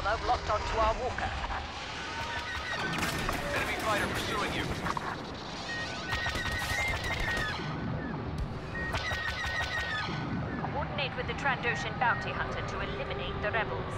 bomber locked onto our walker. Enemy fighter pursuing you. Coordinate with the Trandoshan bounty hunter to eliminate the rebels.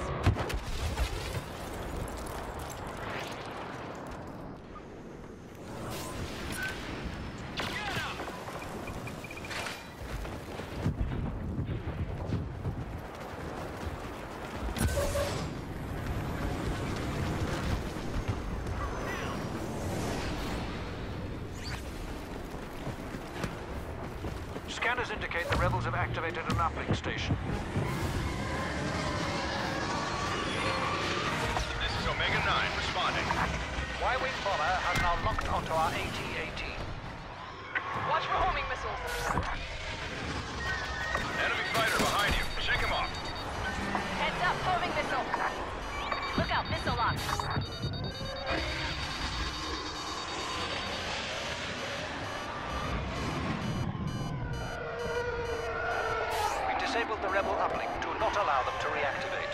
Scanners indicate the rebels have activated an uplink station. This is Omega 9 responding. Y-Wing bomber has now locked onto our AT-AT. Watch for homing missiles. Enemy fighter behind you. Shake him off. Heads up, homing missile. Look out, missile launch. Disabled the rebel uplink to not allow them to reactivate.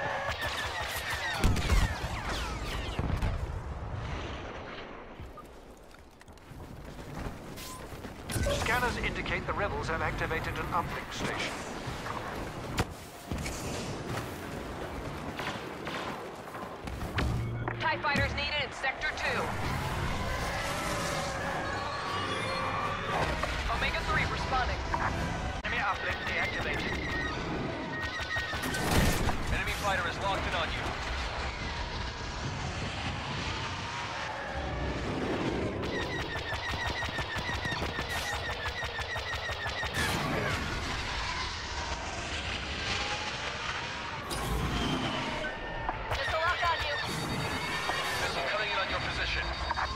Scanners indicate the rebels have activated an uplink station. TIE fighters needed in Sector 2. Omega 3 responding. Enemy uplink deactivated. Enemy fighter is locked in on you. Missile lock on you. Missile coming in on your position.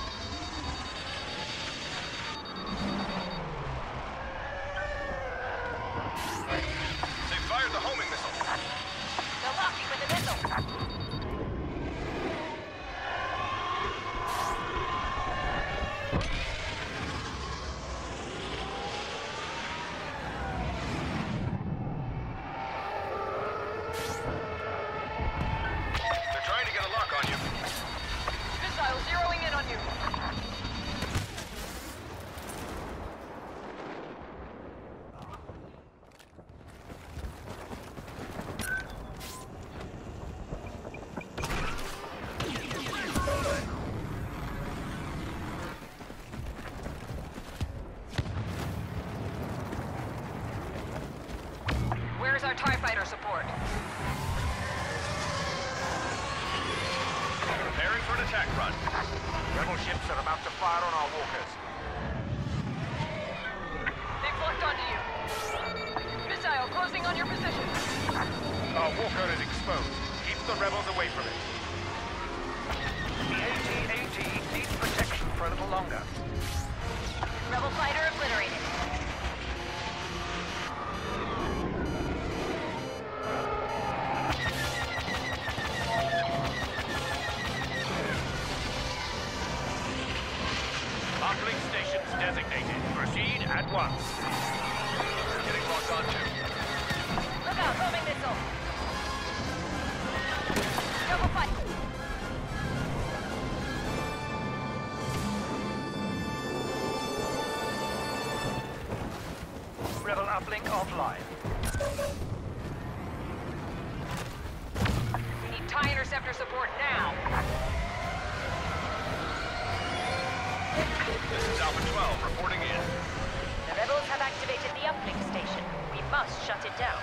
They fired the homing missile. They're locking with the missile. They're trying to get a lock on you. Missile zeroing in on you. Where's our TIE fighter support? Preparing for an attack run. Rebel ships are about to fire on our walkers. They've locked onto you. Missile closing on your position. Our walker is exposed. Keep the rebels away from it. The AT-AT needs protection for a little longer. Rebel fighter obliterated. Uplink stations designated. Proceed at once. Getting locked onto. Look out, homing missile. Double fight. Rebel uplink offline. We need TIE interceptor support now. This is Alpha 12 reporting in. The rebels have activated the uplink station. We must shut it down.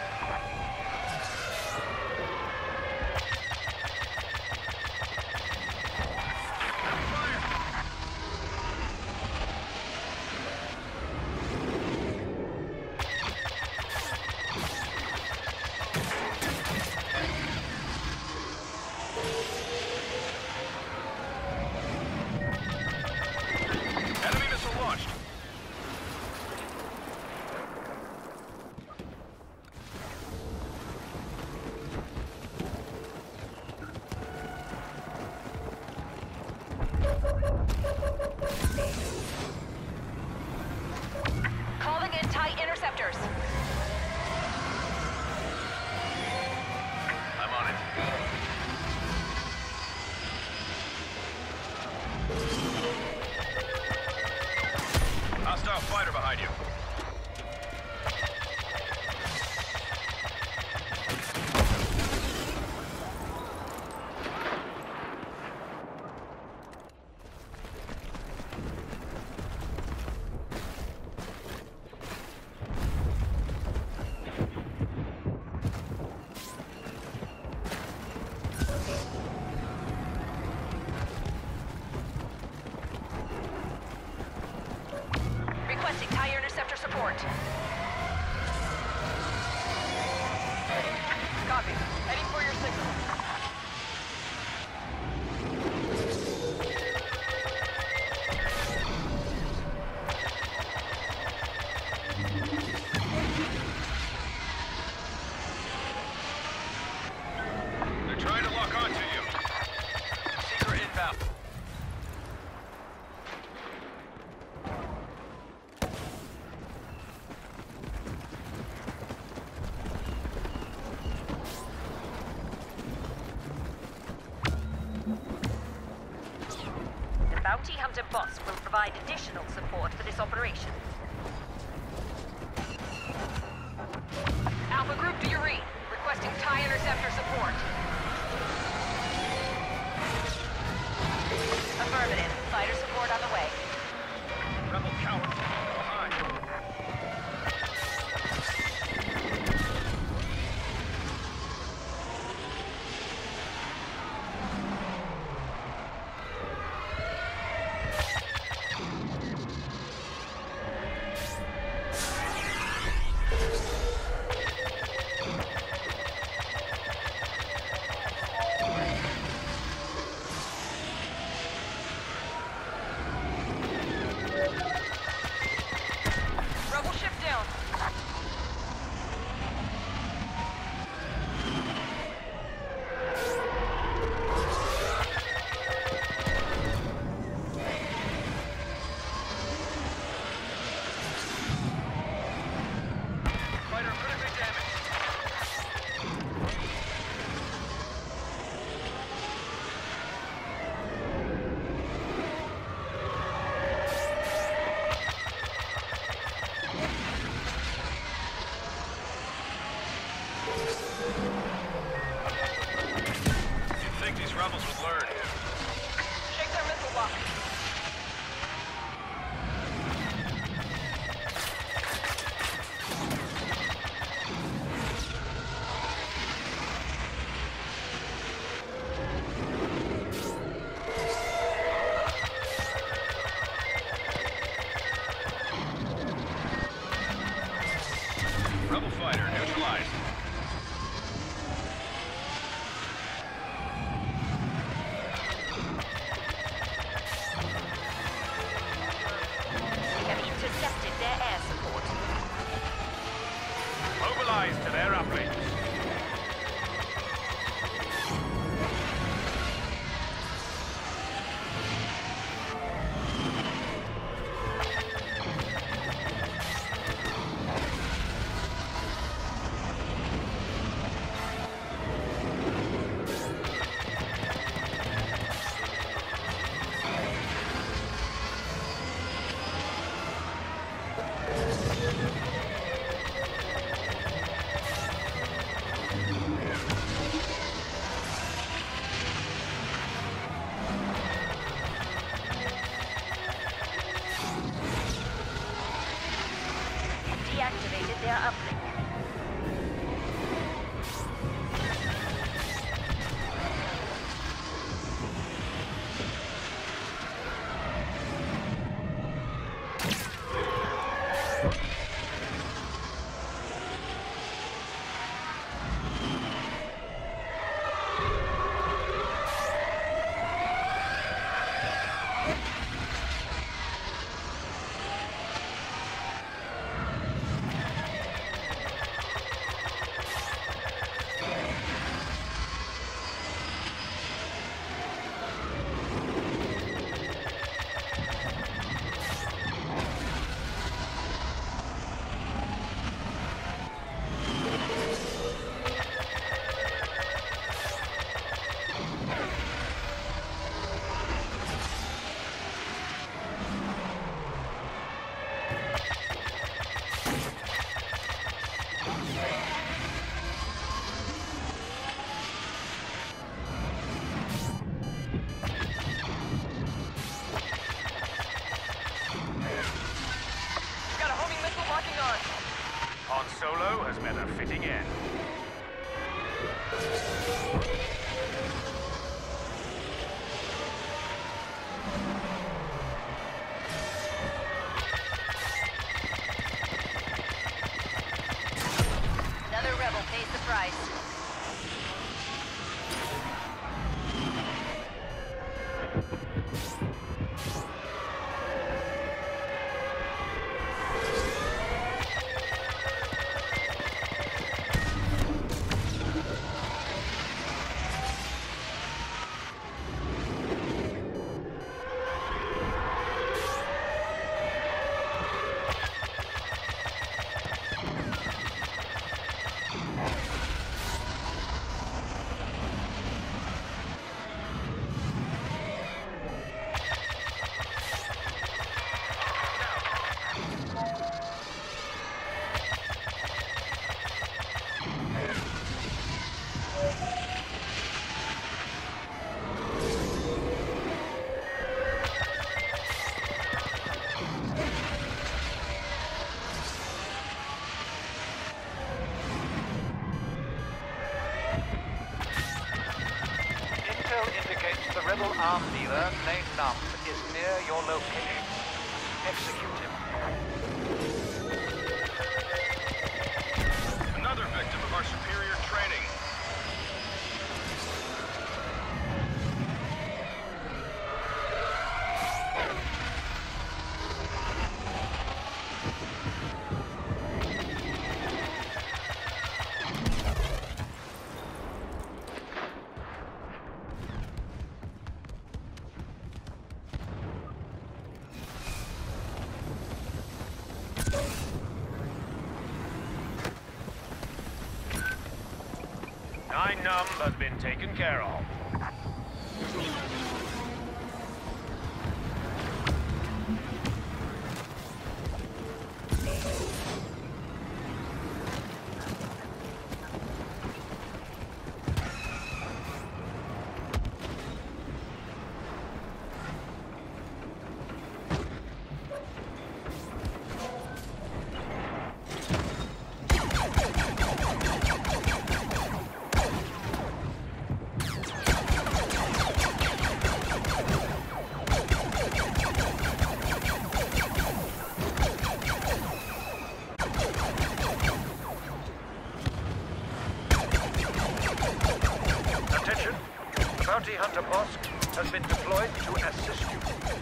Enemy missile launched. after support. Copy. Heading for your signal. They're trying to lock onto you. Seeker inbound. The Bounty Hunter boss will provide additional support for this operation. Alpha Group, do you read? Requesting TIE interceptor support. Affirmative. Fighter support on the way. Rebel cowards behind. Rebel ship down. Fighter critically damaged. You'd think these rebels would learn. Shake their missile lock. Rebel fighter neutralized. We have intercepted their air support. Mobilize to their uplinks. Deactivated their uplink. Han Solo has met a fitting end. Intel indicates the rebel arm dealer, named Numb, is near your location. Execute him. Another victim of our superior training. Nine Numb has been taken care of. Attention! The bounty hunter Bosk has been deployed to assist you.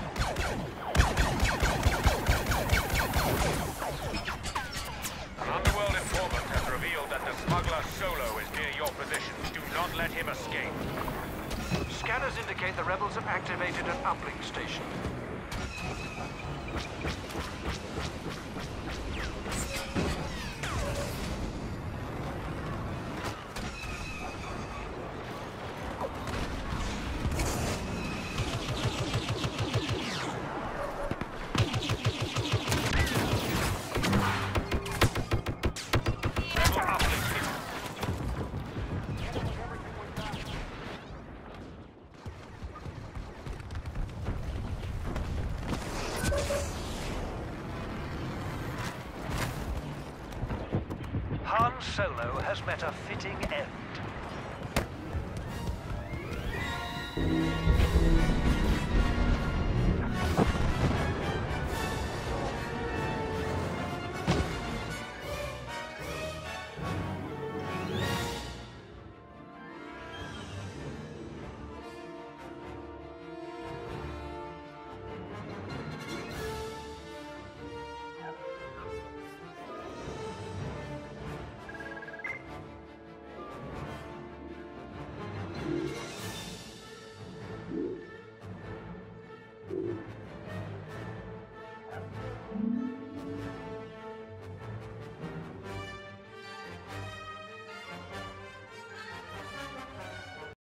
An underworld informant has revealed that the smuggler Solo is near your position. Do not let him escape. Scanners indicate the rebels have activated an uplink station. Han Solo has met a fitting end.